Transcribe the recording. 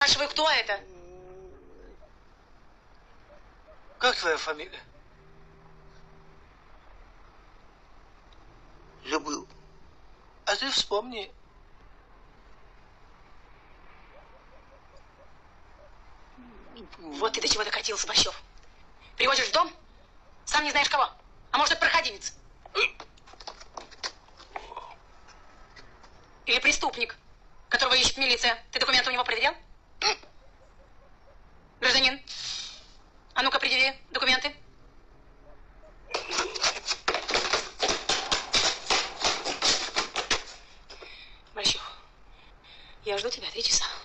спрашиваю, кто это? Как твоя фамилия? Забыл. А ты вспомни. Вот ты до чего докатился, Борщев. Привозишь в дом, сам не знаешь кого. А может, это проходимец? Или преступник, которого ищет милиция. Ты документы у него проверял? Гражданин, а ну-ка, предъяви документы. Борщев, я жду тебя 3 часа.